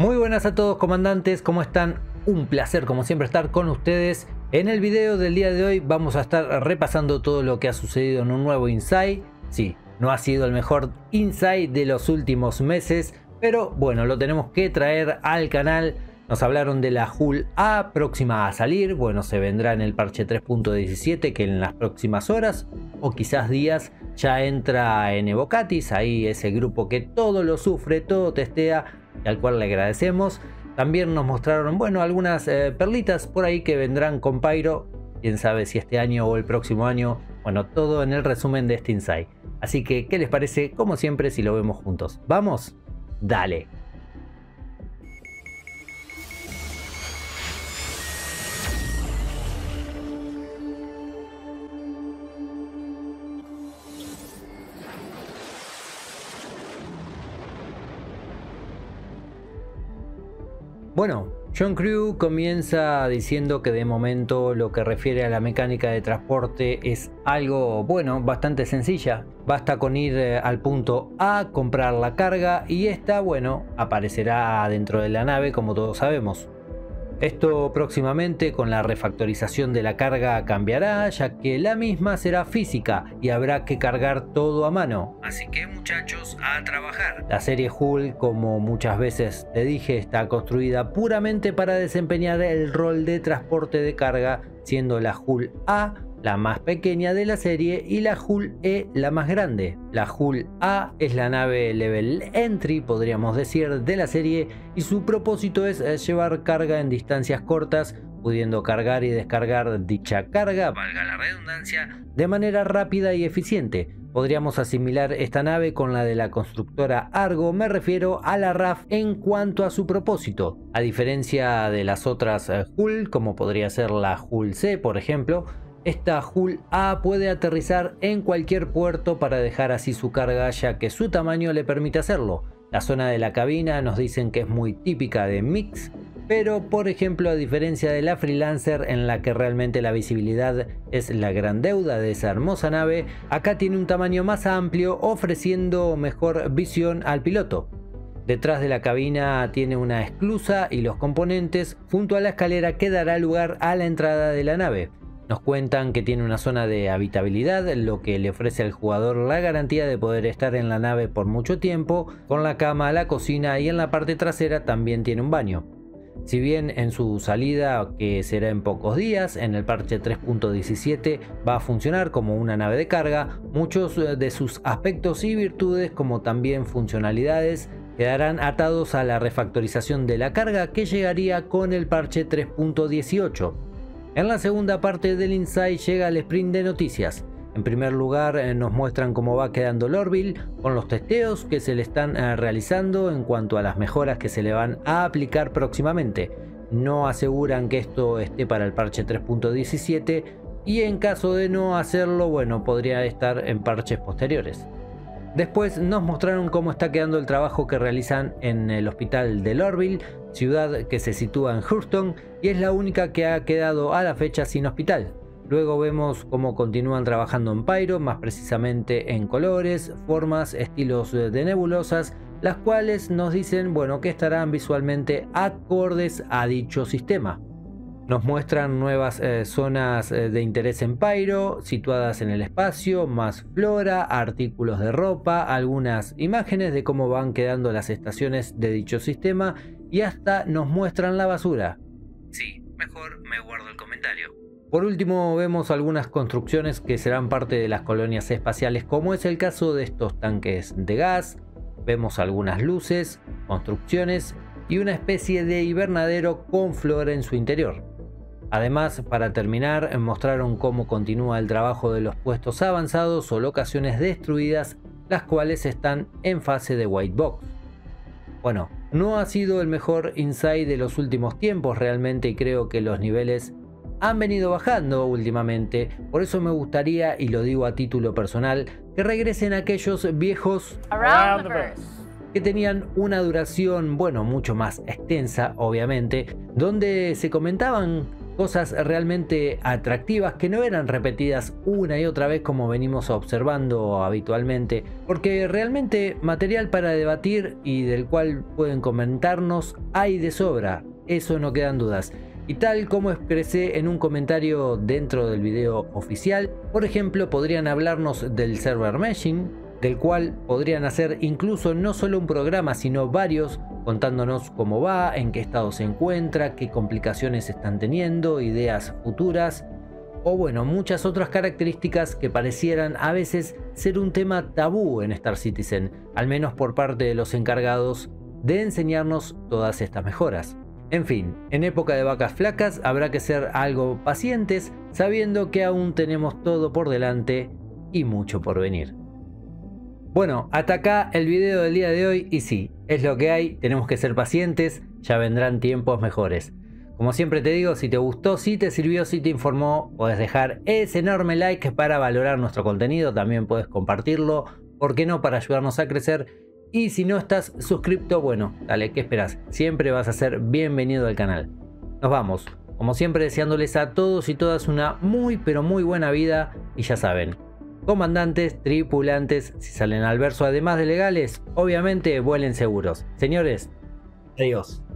Muy buenas a todos, comandantes, ¿cómo están? Un placer como siempre estar con ustedes. En el video del día de hoy vamos a estar repasando todo lo que ha sucedido en un nuevo Inside. Sí, no ha sido el mejor Inside de los últimos meses, pero bueno, lo tenemos que traer al canal. Nos hablaron de la Hull A próxima a salir. Bueno, se vendrá en el parche 3.17 que en las próximas horas o quizás días ya entra en Evocatis, ahí ese grupo que todo lo sufre, todo testea y al cual le agradecemos. También nos mostraron, bueno, algunas perlitas por ahí que vendrán con Pyro. Quién sabe si este año o el próximo año. Bueno, todo en el resumen de este Inside. Así que, ¿qué les parece? Como siempre, si lo vemos juntos. ¿Vamos? ¡Dale! Bueno, John Crew comienza diciendo que de momento lo que refiere a la mecánica de transporte es algo, bueno, bastante sencilla. Basta con ir al punto A, comprar la carga y esta, bueno, aparecerá dentro de la nave como todos sabemos. Esto próximamente con la refactorización de la carga cambiará, ya que la misma será física y habrá que cargar todo a mano. Así que muchachos, a trabajar. La serie Hull, como muchas veces te dije, está construida puramente para desempeñar el rol de transporte de carga, siendo la Hull A la más pequeña de la serie y la Hull E la más grande. La Hull A es la nave level entry, podríamos decir, de la serie y su propósito es llevar carga en distancias cortas, pudiendo cargar y descargar dicha carga, valga la redundancia, de manera rápida y eficiente. Podríamos asimilar esta nave con la de la constructora Argo, me refiero a la RAF en cuanto a su propósito. A diferencia de las otras Hull, como podría ser la Hull C, por ejemplo, esta Hull A puede aterrizar en cualquier puerto para dejar así su carga, ya que su tamaño le permite hacerlo. La zona de la cabina nos dicen que es muy típica de Mix, pero por ejemplo, a diferencia de la Freelancer, en la que realmente la visibilidad es la gran deuda de esa hermosa nave, acá tiene un tamaño más amplio, ofreciendo mejor visión al piloto. Detrás de la cabina tiene una esclusa y los componentes junto a la escalera que dará lugar a la entrada de la nave. Nos cuentan que tiene una zona de habitabilidad, lo que le ofrece al jugador la garantía de poder estar en la nave por mucho tiempo, con la cama, la cocina y en la parte trasera también tiene un baño. Si bien en su salida, que será en pocos días, en el parche 3.17 va a funcionar como una nave de carga, muchos de sus aspectos y virtudes como también funcionalidades quedarán atados a la refactorización de la carga que llegaría con el parche 3.18. En la segunda parte del Inside llega el sprint de noticias. En primer lugar nos muestran cómo va quedando el Orville con los testeos que se le están realizando en cuanto a las mejoras que se le van a aplicar próximamente. No aseguran que esto esté para el parche 3.17 y en caso de no hacerlo, bueno, podría estar en parches posteriores. Después nos mostraron cómo está quedando el trabajo que realizan en el hospital de Orville, ciudad que se sitúa en Houston y es la única que ha quedado a la fecha sin hospital. Luego vemos cómo continúan trabajando en Pyro, más precisamente en colores, formas, estilos de nebulosas, las cuales nos dicen, bueno, que estarán visualmente acordes a dicho sistema. Nos muestran nuevas zonas de interés en Pyro, situadas en el espacio, más flora, artículos de ropa, algunas imágenes de cómo van quedando las estaciones de dicho sistema y hasta nos muestran la basura. Sí, mejor me guardo el comentario. Por último vemos algunas construcciones que serán parte de las colonias espaciales, como es el caso de estos tanques de gas. Vemos algunas luces, construcciones y una especie de invernadero con flora en su interior. Además, para terminar, mostraron cómo continúa el trabajo de los puestos avanzados o locaciones destruidas, las cuales están en fase de white box. Bueno, no ha sido el mejor Inside de los últimos tiempos realmente y creo que los niveles han venido bajando últimamente, por eso me gustaría, y lo digo a título personal, que regresen aquellos viejos que tenían una duración, bueno, mucho más extensa, obviamente, donde se comentaban cosas realmente atractivas que no eran repetidas una y otra vez como venimos observando habitualmente, porque realmente material para debatir y del cual pueden comentarnos hay de sobra, eso no quedan dudas. Y tal como expresé en un comentario dentro del video oficial, por ejemplo, podrían hablarnos del server meshing, del cual podrían hacer incluso no solo un programa, sino varios, contándonos cómo va, en qué estado se encuentra, qué complicaciones están teniendo, ideas futuras, o bueno, muchas otras características que parecieran a veces ser un tema tabú en Star Citizen, al menos por parte de los encargados de enseñarnos todas estas mejoras. En fin, en época de vacas flacas habrá que ser algo pacientes, sabiendo que aún tenemos todo por delante y mucho por venir. Bueno, hasta acá el video del día de hoy y sí, es lo que hay, tenemos que ser pacientes, ya vendrán tiempos mejores. Como siempre te digo, si te gustó, si te sirvió, si te informó, podés dejar ese enorme like para valorar nuestro contenido, también puedes compartirlo, ¿por qué no? Para ayudarnos a crecer. Y si no estás suscripto, bueno, dale, ¿qué esperas? Siempre vas a ser bienvenido al canal. Nos vamos, como siempre deseándoles a todos y todas una muy pero muy buena vida y ya saben, comandantes, tripulantes, si salen al verso además de legales, obviamente vuelen seguros. Señores, adiós.